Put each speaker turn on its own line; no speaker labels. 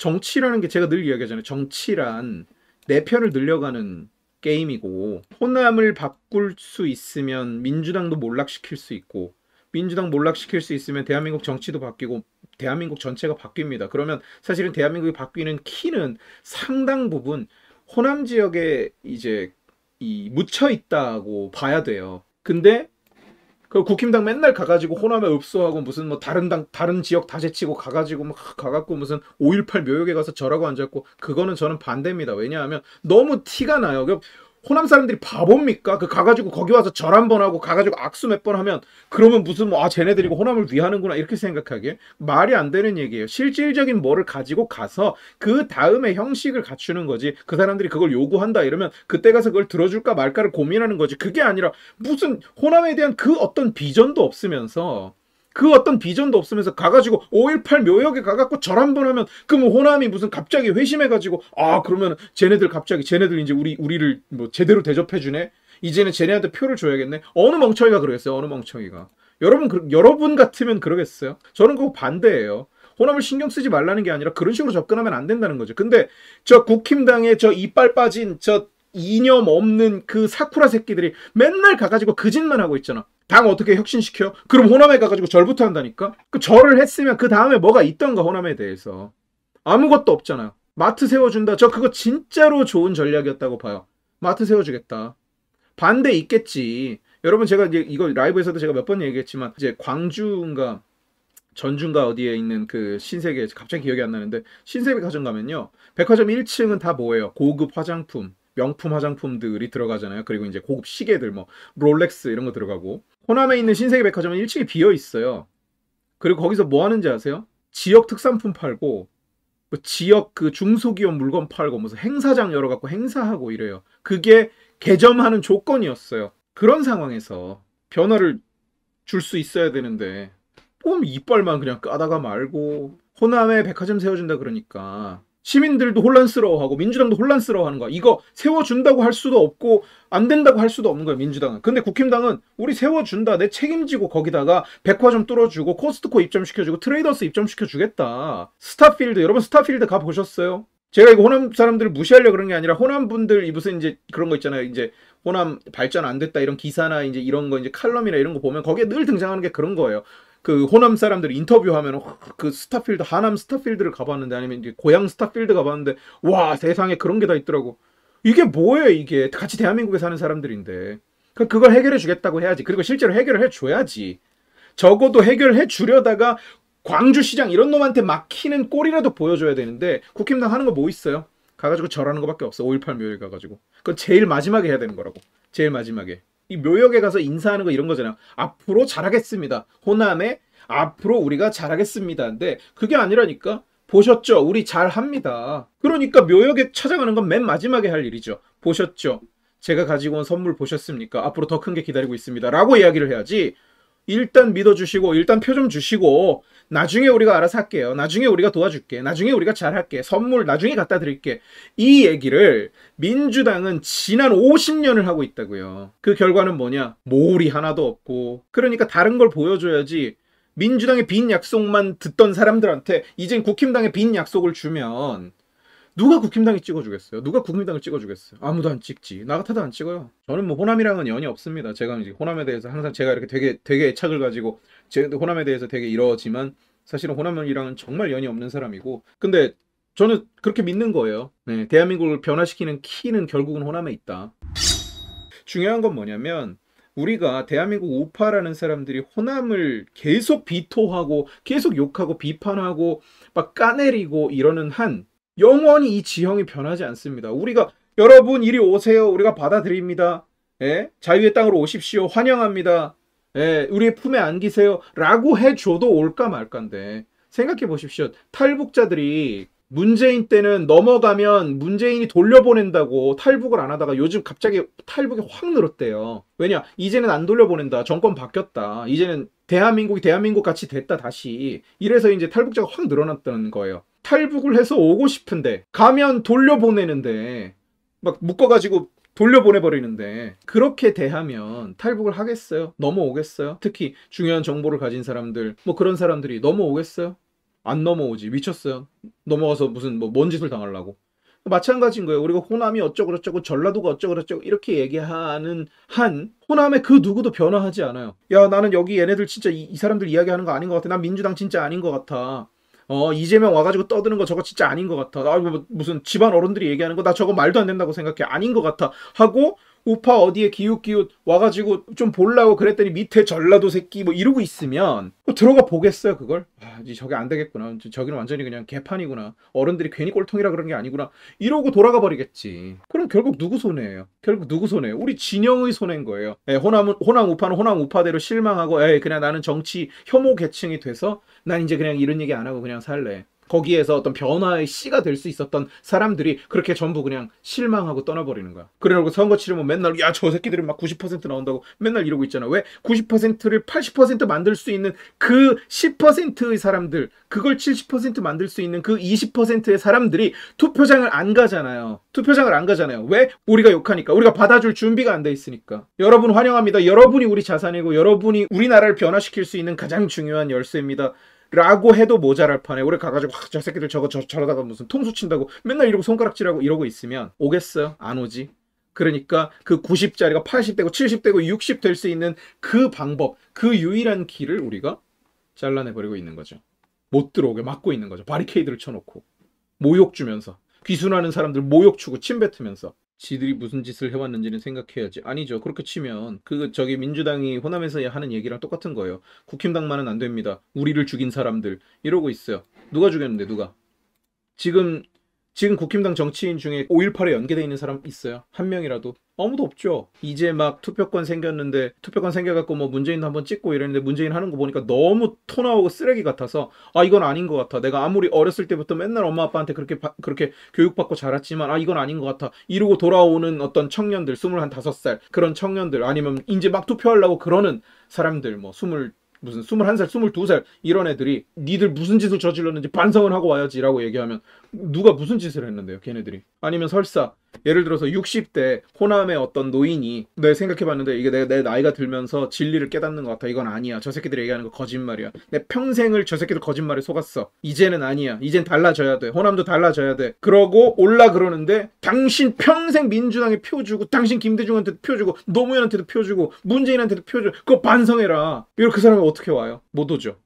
정치라는 게 제가 늘 이야기하잖아요. 정치란 내 편을 늘려가는 게임이고, 호남을 바꿀 수 있으면 민주당도 몰락시킬 수 있고, 민주당 몰락시킬 수 있으면 대한민국 정치도 바뀌고 대한민국 전체가 바뀝니다. 그러면 사실은 대한민국이 바뀌는 키는 상당 부분 호남 지역에 이제 이 묻혀 있다고 봐야 돼요. 근데 그 국힘당 맨날 가가지고 호남에 읍소하고 무슨 뭐 다른 당 다른 지역 다 제치고 가가지고 막 가갖고 무슨 5.18 묘역에 가서 절하고 앉았고, 그거는 저는 반대입니다. 왜냐하면 너무 티가 나요. 호남 사람들이 바보입니까? 그 가가지고 거기 와서 절 한 번 하고 가가지고 악수 몇 번 하면 그러면 무슨 뭐 쟤네들이 호남을 위하는구나 이렇게 생각하기에 말이 안 되는 얘기예요. 실질적인 뭐를 가지고 가서 그 다음에 형식을 갖추는 거지. 그 사람들이 그걸 요구한다 이러면 그때 가서 그걸 들어줄까 말까를 고민하는 거지. 그게 아니라 무슨 호남에 대한 그 어떤 비전도 없으면서 가가지고 5.18 묘역에 가갖고 절 한 번 하면 그럼 호남이 무슨 갑자기 회심해가지고 그러면 쟤네들 이제 우리를 뭐 제대로 대접해주네. 이제는 쟤네한테 표를 줘야겠네. 어느 멍청이가 그러겠어요. 어느 멍청이가. 여러분 같으면 그러겠어요. 저는 그거 반대예요. 호남을 신경 쓰지 말라는 게 아니라 그런 식으로 접근하면 안 된다는 거죠. 근데 저 국힘당의 저 이빨 빠진 저 이념 없는 그 사쿠라 새끼들이 맨날 가가지고 그 짓만 하고 있잖아. 당 어떻게 혁신시켜? 그럼 호남에 가가지고 절부터 한다니까? 그 절을 했으면 그 다음에 뭐가 있던가 호남에 대해서. 아무것도 없잖아요. 마트 세워준다. 저 그거 진짜로 좋은 전략이었다고 봐요. 마트 세워주겠다. 반대 있겠지. 여러분 제가 이제 이거 라이브에서도 제가 몇 번 얘기했지만 이제 광주인가 전주인가 어디에 있는 그 신세계, 갑자기 기억이 안 나는데, 신세계백화점 가면요, 백화점 1층은 다 뭐예요? 고급 화장품, 명품 화장품들이 들어가잖아요. 그리고 이제 고급 시계들 뭐 롤렉스 이런 거 들어가고. 호남에 있는 신세계백화점은 1층이 비어 있어요. 그리고 거기서 뭐 하는지 아세요? 지역 특산품 팔고 뭐 지역 그 중소기업 물건 팔고 무슨 행사장 열어갖고 행사하고 이래요. 그게 개점하는 조건이었어요. 그런 상황에서 변화를 줄 수 있어야 되는데 이빨만 그냥 까다가 말고, 호남에 백화점 세워준다 그러니까 시민들도 혼란스러워하고 민주당도 혼란스러워하는 거야. 이거 세워준다고 할 수도 없고 안 된다고 할 수도 없는 거야, 민주당은. 근데 국힘당은 우리 세워준다, 내 책임지고 거기다가 백화점 뚫어주고 코스트코 입점시켜주고 트레이더스 입점시켜주겠다. 스타필드, 여러분 스타필드 가보셨어요? 제가 이거 호남 사람들을 무시하려고 그런 게 아니라, 호남 분들 무슨 이제 그런 거 있잖아요. 이제 호남 발전 안 됐다 이런 기사나 이제 이런 거 이제 칼럼이나 이런 거 보면 거기에 늘 등장하는 게 그런 거예요. 그 호남 사람들 인터뷰하면 그 스타필드, 하남 스타필드를 가봤는데, 아니면 이제 고향 스타필드 가봤는데, 와 세상에 그런 게 다 있더라고. 이게 뭐예요? 이게 같이 대한민국에 사는 사람들인데. 그걸 해결해 주겠다고 해야지. 그리고 실제로 해결을 해 줘야지. 적어도 해결해 주려다가 광주시장 이런 놈한테 막히는 꼴이라도 보여줘야 되는데, 국힘당 하는 거 뭐 있어요? 가가지고 절하는 거밖에 없어. 5.18 묘역 가가지고. 그건 제일 마지막에 해야 되는 거라고. 제일 마지막에. 이 묘역에 가서 인사하는 거 이런 거잖아요. 앞으로 잘하겠습니다. 호남에 앞으로 우리가 잘하겠습니다. 근데 그게 아니라니까. 보셨죠? 우리 잘합니다. 그러니까 묘역에 찾아가는 건 맨 마지막에 할 일이죠. 보셨죠? 제가 가지고 온 선물 보셨습니까? 앞으로 더 큰 게 기다리고 있습니다. 라고 이야기를 해야지. 일단 믿어주시고 일단 표 좀 주시고 나중에 우리가 알아서 할게요. 나중에 우리가 도와줄게. 나중에 우리가 잘할게. 선물 나중에 갖다 드릴게. 이 얘기를 민주당은 지난 50년을 하고 있다고요. 그 결과는 뭐냐? 모울이 하나도 없고. 그러니까 다른 걸 보여줘야지. 민주당의 빈 약속만 듣던 사람들한테 이젠 국힘당의 빈 약속을 주면 누가 국힘당이 찍어주겠어요? 누가 국민당을 찍어주겠어요? 아무도 안 찍지. 나 같아도 안 찍어요. 저는 뭐 호남이랑은 연이 없습니다. 제가 이제 호남에 대해서 항상 제가 이렇게 되게 애착을 가지고 호남에 대해서 되게 이러지만, 사실은 호남이랑은 정말 연이 없는 사람이고, 근데 저는 그렇게 믿는 거예요. 네, 대한민국을 변화시키는 키는 결국은 호남에 있다. 중요한 건 뭐냐면, 우리가 대한민국 우파라는 사람들이 호남을 계속 비토하고 계속 욕하고 비판하고 막 까내리고 이러는 한 영원히 이 지형이 변하지 않습니다. 우리가 여러분 이리 오세요. 우리가 받아들입니다. 예? 자유의 땅으로 오십시오. 환영합니다. 예, 우리의 품에 안기세요. 라고 해줘도 올까 말까인데, 생각해 보십시오. 탈북자들이 문재인 때는 넘어가면 문재인이 돌려보낸다고 탈북을 안 하다가 요즘 갑자기 탈북이 확 늘었대요. 왜냐? 이제는 안 돌려보낸다. 정권 바뀌었다. 이제는 대한민국이 대한민국 같이 됐다 다시. 이래서 이제 탈북자가 확 늘어났다는 거예요. 탈북을 해서 오고 싶은데 가면 돌려보내는데, 막 묶어가지고 돌려보내버리는데, 그렇게 대하면 탈북을 하겠어요? 넘어오겠어요? 특히 중요한 정보를 가진 사람들, 뭐 그런 사람들이 넘어오겠어요? 안 넘어오지. 미쳤어요. 넘어가서 무슨 뭐 뭔 짓을 당하려고. 마찬가지인 거예요. 우리가 호남이 어쩌고저쩌고 전라도가 어쩌고저쩌고 이렇게 얘기하는 한 호남의 그 누구도 변화하지 않아요. 야, 나는 여기 얘네들 진짜 이 사람들 이야기하는 거 아닌 것 같아. 난 민주당 진짜 아닌 것 같아. 이재명 와가지고 떠드는 거 저거 진짜 아닌 것 같아. 나 무슨 집안 어른들이 얘기하는 거 나 저거 말도 안 된다고 생각해. 아닌 것 같아. 하고 우파 어디에 기웃기웃 와가지고 좀 보려고 그랬더니 밑에 전라도 새끼 뭐 이러고 있으면 들어가 보겠어요 그걸? 이제 저게 안 되겠구나. 저기는 완전히 그냥 개판이구나. 어른들이 괜히 꼴통이라 그런 게 아니구나. 이러고 돌아가 버리겠지. 그럼 결국 누구 손해예요? 결국 누구 손해예요? 우리 진영의 손해인 거예요. 호남 우파는 호남 우파대로 실망하고 그냥 나는 정치 혐오 계층이 돼서 난 이제 그냥 이런 얘기 안 하고 그냥 살래. 거기에서 어떤 변화의 씨가 될 수 있었던 사람들이 그렇게 전부 그냥 실망하고 떠나버리는 거야. 그래놓고 선거 치르면 맨날 야, 저 새끼들은 막 90% 나온다고 맨날 이러고 있잖아. 왜? 90%를 80% 만들 수 있는 그 10%의 사람들, 그걸 70% 만들 수 있는 그 20%의 사람들이 투표장을 안 가잖아요. 투표장을 안 가잖아요. 왜? 우리가 욕하니까. 우리가 받아줄 준비가 안 돼 있으니까. 여러분 환영합니다. 여러분이 우리 자산이고 여러분이 우리나라를 변화시킬 수 있는 가장 중요한 열쇠입니다. 라고 해도 모자랄 판에 우리 가가지고 저 새끼들 저러다가 무슨 통수 친다고 맨날 이러고 손가락질하고 이러고 있으면 오겠어요? 안 오지. 그러니까 그 90짜리가 80되고 70되고 60 될 수 있는 그 방법, 그 유일한 길을 우리가 잘라내버리고 있는 거죠. 못 들어오게 막고 있는 거죠. 바리케이드를 쳐놓고 모욕 주면서 귀순하는 사람들 모욕 주고 침 뱉으면서 지들이 무슨 짓을 해왔는지는 생각해야지. 아니죠. 그렇게 치면 저기 민주당이 호남에서 하는 얘기랑 똑같은 거예요. 국힘당만은 안 됩니다. 우리를 죽인 사람들 이러고 있어요. 누가 죽였는데 누가? 지금 국힘당 정치인 중에 5.18에 연계돼 있는 사람 있어요? 한 명이라도? 아무도 없죠. 이제 막 투표권 생겼는데 투표권 생겨갖고 뭐 문재인도 한번 찍고 이랬는데 문재인 하는 거 보니까 너무 토 나오고 쓰레기 같아서 이건 아닌 것 같아. 내가 아무리 어렸을 때부터 맨날 엄마 아빠한테 그렇게 교육받고 자랐지만 이건 아닌 것 같아. 이러고 돌아오는 어떤 청년들 25살 그런 청년들 아니면 이제 막 투표하려고 그러는 사람들 뭐 21살, 22살 이런 애들이 니들 무슨 짓을 저질렀는지 반성을 하고 와야지라고 얘기하면 누가 무슨 짓을 했는데요, 걔네들이. 아니면 설사 예를 들어서 60대 호남의 어떤 노인이 내가 생각해봤는데 이게 내 나이가 들면서 진리를 깨닫는 것 같아. 이건 아니야. 저 새끼들이 얘기하는 거 거짓말이야. 내 평생을 저 새끼들 거짓말에 속았어. 이제는 아니야. 이젠 달라져야 돼. 호남도 달라져야 돼. 그러고 올라 그러는데 당신 평생 민주당에 표 주고 당신 김대중한테도 표 주고 노무현한테도 표 주고 문재인한테도 표 주고 그거 반성해라. 이렇게 그 사람이 어떻게 와요? 못 오죠.